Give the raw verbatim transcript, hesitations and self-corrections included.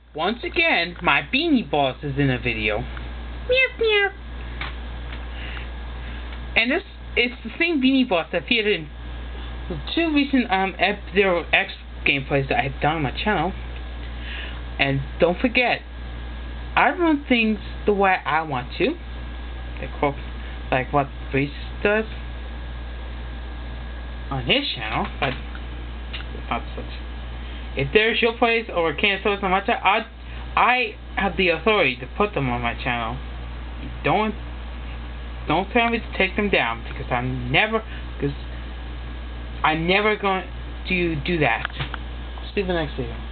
Once again, my Beanie Ballz is in a video. Meow meow. And this is the same Beanie Ballz that appeared in the two recent um F-Zero X gameplays that I've done on my channel. And don't forget, I run things the way I want to. Like, like what Breeze does on his channel, but it's not such. If there's your place or cancels on my channel, I I have the authority to put them on my channel. Don't don't tell me to take them down, because I'm never because I'm never going to do that. See you in the next video.